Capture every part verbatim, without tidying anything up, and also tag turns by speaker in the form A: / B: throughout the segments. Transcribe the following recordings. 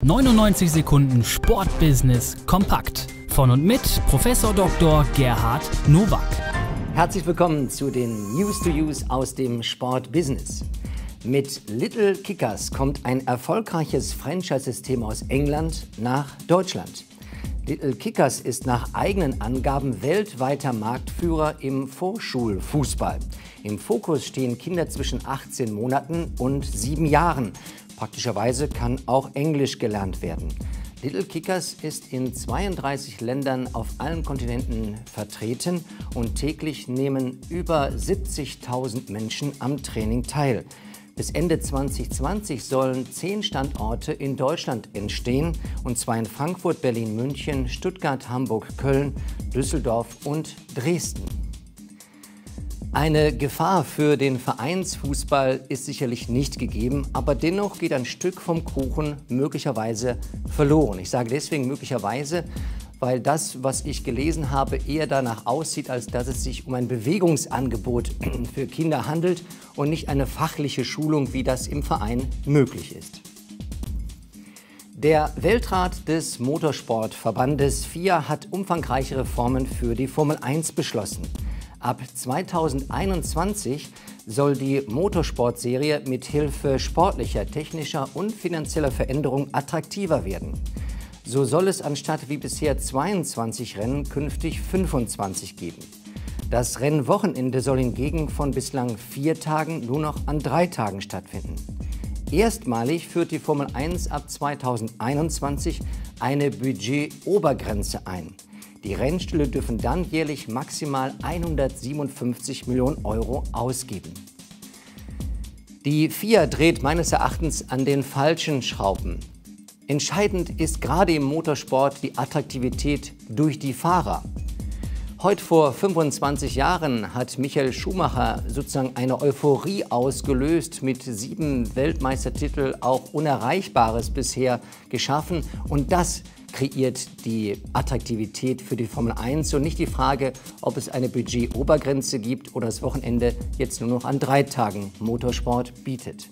A: neunundneunzig Sekunden Sportbusiness kompakt. Von und mit Professor Doktor Gerhard Nowak.
B: Herzlich willkommen zu den News to Use aus dem Sportbusiness. Mit Little Kickers kommt ein erfolgreiches Franchise-System aus England nach Deutschland. Little Kickers ist nach eigenen Angaben weltweiter Marktführer im Vorschulfußball. Im Fokus stehen Kinder zwischen achtzehn Monaten und sieben Jahren. Praktischerweise kann auch Englisch gelernt werden. Little Kickers ist in zweiunddreißig Ländern auf allen Kontinenten vertreten und täglich nehmen über siebzigtausend Menschen am Training teil. Bis Ende zwanzig zwanzig sollen zehn Standorte in Deutschland entstehen, und zwar in Frankfurt, Berlin, München, Stuttgart, Hamburg, Köln, Düsseldorf und Dresden. Eine Gefahr für den Vereinsfußball ist sicherlich nicht gegeben, aber dennoch geht ein Stück vom Kuchen möglicherweise verloren. Ich sage deswegen möglicherweise, weil das, was ich gelesen habe, eher danach aussieht, als dass es sich um ein Bewegungsangebot für Kinder handelt und nicht eine fachliche Schulung, wie das im Verein möglich ist. Der Weltrat des Motorsportverbandes F I A hat umfangreiche Reformen für die Formel eins beschlossen. Ab zweitausendeinundzwanzig soll die Motorsportserie mit Hilfe sportlicher, technischer und finanzieller Veränderung attraktiver werden. So soll es anstatt wie bisher zweiundzwanzig Rennen künftig fünfundzwanzig geben. Das Rennwochenende soll hingegen von bislang vier Tagen nur noch an drei Tagen stattfinden. Erstmalig führt die Formel eins ab zweitausendeinundzwanzig eine Budgetobergrenze ein. Die Rennstühle dürfen dann jährlich maximal hundertsiebenundfünfzig Millionen Euro ausgeben. Die F I A dreht meines Erachtens an den falschen Schrauben. Entscheidend ist gerade im Motorsport die Attraktivität durch die Fahrer. Heute vor fünfundzwanzig Jahren hat Michael Schumacher sozusagen eine Euphorie ausgelöst, mit sieben Weltmeistertiteln auch Unerreichbares bisher geschaffen, und das kreiert die Attraktivität für die Formel eins und nicht die Frage, ob es eine Budgetobergrenze gibt oder das Wochenende jetzt nur noch an drei Tagen Motorsport bietet.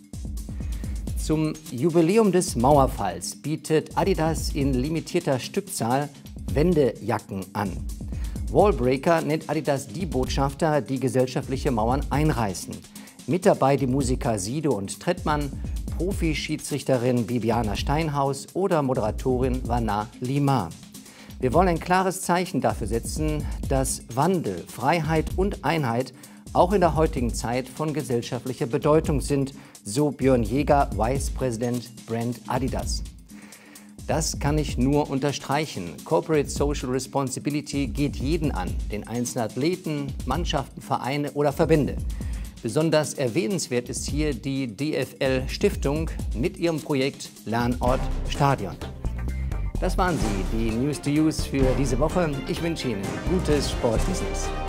B: Zum Jubiläum des Mauerfalls bietet Adidas in limitierter Stückzahl Wendejacken an. Wallbreaker nennt Adidas die Botschafter, die gesellschaftliche Mauern einreißen. Mit dabei die Musiker Sido und Trettmann, Profi-Schiedsrichterin Bibiana Steinhaus oder Moderatorin Vanna Lima. Wir wollen ein klares Zeichen dafür setzen, dass Wandel, Freiheit und Einheit auch in der heutigen Zeit von gesellschaftlicher Bedeutung sind, so Björn Jäger, Vice President Brand Adidas. Das kann ich nur unterstreichen. Corporate Social Responsibility geht jeden an, den einzelnen Athleten, Mannschaften, Vereine oder Verbände. Besonders erwähnenswert ist hier die D F L-Stiftung mit ihrem Projekt Lernort Stadion. Das waren sie, die News to Use für diese Woche. Ich wünsche Ihnen gutes Sportbusiness.